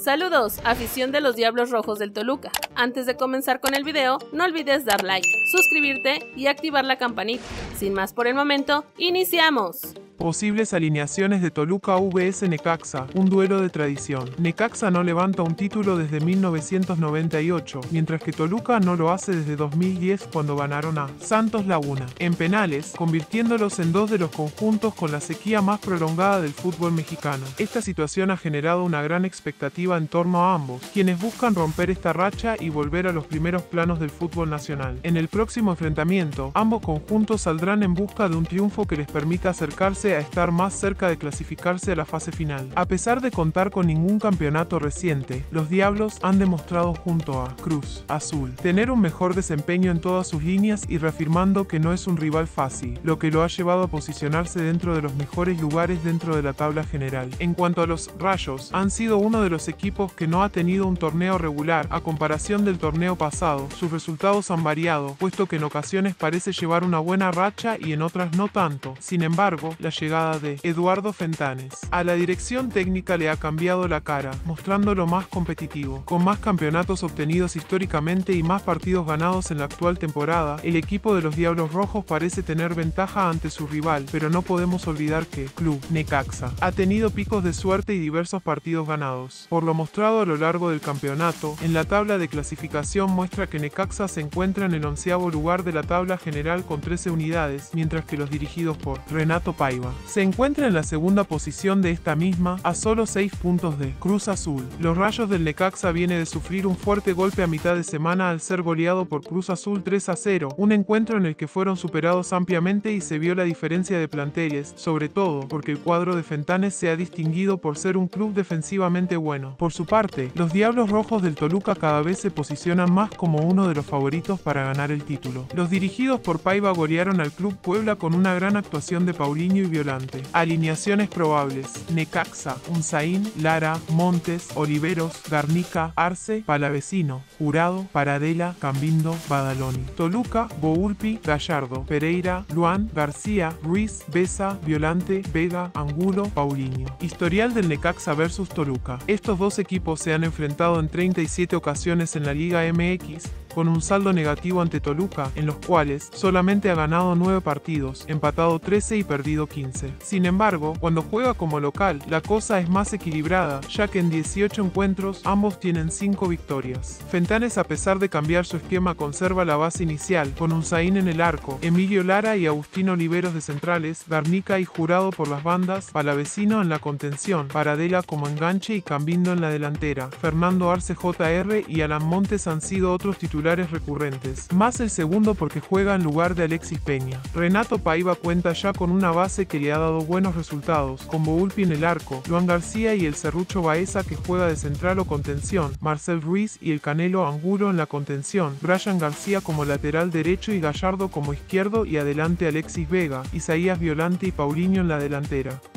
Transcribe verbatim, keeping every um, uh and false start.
Saludos, afición de los Diablos Rojos del Toluca. Antes de comenzar con el video, no olvides dar like, suscribirte y activar la campanita. Sin más por el momento, ¡iniciamos! Posibles alineaciones de Toluca vs Necaxa, un duelo de tradición. Necaxa no levanta un título desde mil novecientos noventa y ocho, mientras que Toluca no lo hace desde dos mil diez cuando ganaron a Santos Laguna en penales, convirtiéndolos en dos de los conjuntos con la sequía más prolongada del fútbol mexicano. Esta situación ha generado una gran expectativa en torno a ambos, quienes buscan romper esta racha y volver a los primeros planos del fútbol nacional. En el próximo enfrentamiento, ambos conjuntos saldrán en busca de un triunfo que les permita acercarse a estar más cerca de clasificarse a la fase final. A pesar de contar con ningún campeonato reciente, los Diablos han demostrado junto a Cruz Azul tener un mejor desempeño en todas sus líneas y reafirmando que no es un rival fácil, lo que lo ha llevado a posicionarse dentro de los mejores lugares dentro de la tabla general. En cuanto a los Rayos, han sido uno de los equipos que no ha tenido un torneo regular a comparación del torneo pasado. Sus resultados han variado, puesto que en ocasiones parece llevar una buena racha y en otras no tanto. Sin embargo, la llegada de Eduardo Fentanes a la dirección técnica le ha cambiado la cara, mostrándolo más competitivo. Con más campeonatos obtenidos históricamente y más partidos ganados en la actual temporada, el equipo de los Diablos Rojos parece tener ventaja ante su rival, pero no podemos olvidar que Club Necaxa ha tenido picos de suerte y diversos partidos ganados. Por lo mostrado a lo largo del campeonato, en la tabla de clasificación muestra que Necaxa se encuentra en el onceavo lugar de la tabla general con trece unidades, mientras que los dirigidos por Renato Paiva se encuentra en la segunda posición de esta misma, a solo seis puntos de Cruz Azul. Los Rayos del Necaxa viene de sufrir un fuerte golpe a mitad de semana al ser goleado por Cruz Azul tres a cero, un encuentro en el que fueron superados ampliamente y se vio la diferencia de planteles, sobre todo porque el cuadro de Fentanes se ha distinguido por ser un club defensivamente bueno. Por su parte, los Diablos Rojos del Toluca cada vez se posicionan más como uno de los favoritos para ganar el título. Los dirigidos por Paiva golearon al Club Puebla con una gran actuación de Paulinho y Violante. Alineaciones probables: Necaxa, Unzaín, Lara, Montes, Oliveros, Garnica, Arce, Palavecino, Jurado, Paradela, Cambindo, Badaloni. Toluca, Boulpi, Gallardo, Pereira, Luan, García, Ruiz, Besa, Violante, Vega, Angulo, Paulinho. Historial del Necaxa versus Toluca. Estos dos equipos se han enfrentado en treinta y siete ocasiones en la Liga M X, con un saldo negativo ante Toluca, en los cuales solamente ha ganado nueve partidos, empatado trece y perdido quince. Sin embargo, cuando juega como local, la cosa es más equilibrada, ya que en dieciocho encuentros ambos tienen cinco victorias. Fentanes, a pesar de cambiar su esquema, conserva la base inicial, con Unzaín en el arco, Emilio Lara y Agustín Oliveros de centrales, Garnica y Jurado por las bandas, Palavecino en la contención, Paradela como enganche y Cambindo en la delantera. Fernando Arce J R y Alan Montes han sido otros titulares recurrentes, más el segundo porque juega en lugar de Alexis Peña. Renato Paiva cuenta ya con una base que le ha dado buenos resultados, con Boulpi en el arco, Luan García y el Serrucho Baeza que juega de central o contención, Marcel Ruiz y el Canelo Angulo en la contención, Brian García como lateral derecho y Gallardo como izquierdo y adelante Alexis Vega, Isaías Violante y Paulinho en la delantera.